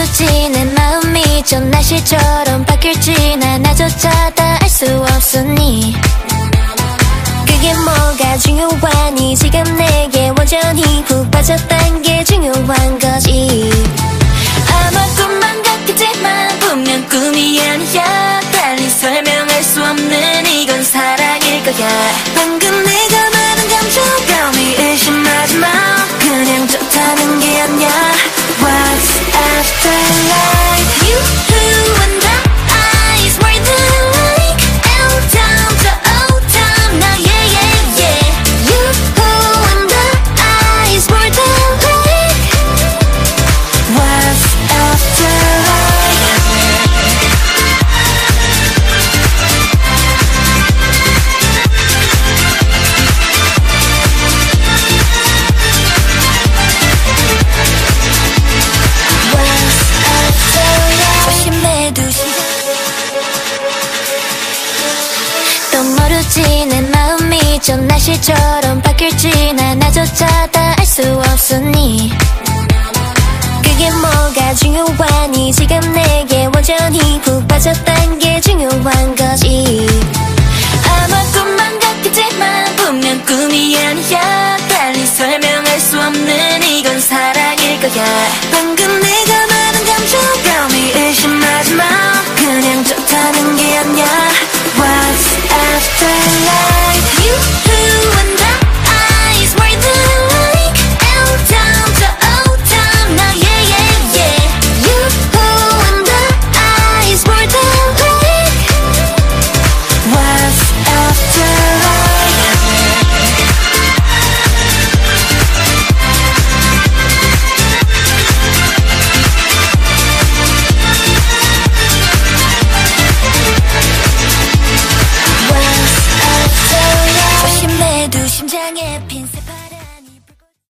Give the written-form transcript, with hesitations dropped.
모르지 내 마음이 전 날씨처럼 바뀔지 난 나조차 다 알 수 없으니 그게 뭐가 중요하니 지금 내게 완전히 푹 빠졌단 게 중요한 거지. 아마 꿈만 같겠지만 분명 꿈이 아니야. 달리 설명할 수 없는 이건 사랑일 거야. 방금 내가 말한 감정감이 의심하지 마. 그냥 좋다는 게 아니야. What's after life? You who and the eyes were the like L down to O down now yeah yeah yeah. You who and the eyes were the like What's after life? 또 모르지 내 마음이 전 날씨처럼 바뀔지 난 나조차 다 알 수 없으니 그게 뭐가 중요하니 지금 내게 완전히 푹 빠졌단 게 중요한 거지. 아마 꿈만 같겠지만 분명 꿈이 아니야. 달리 설명할 수 없는 이건 사랑일 거야. 방금 내가 말한 감정감이 의심하지 마. 그냥 좋다는 게 아니야. What's after life? You who and the eyes were the like L down to O down now yeah yeah yeah. You who and the eyes were the like What's after life? 조심해도 심장에 핀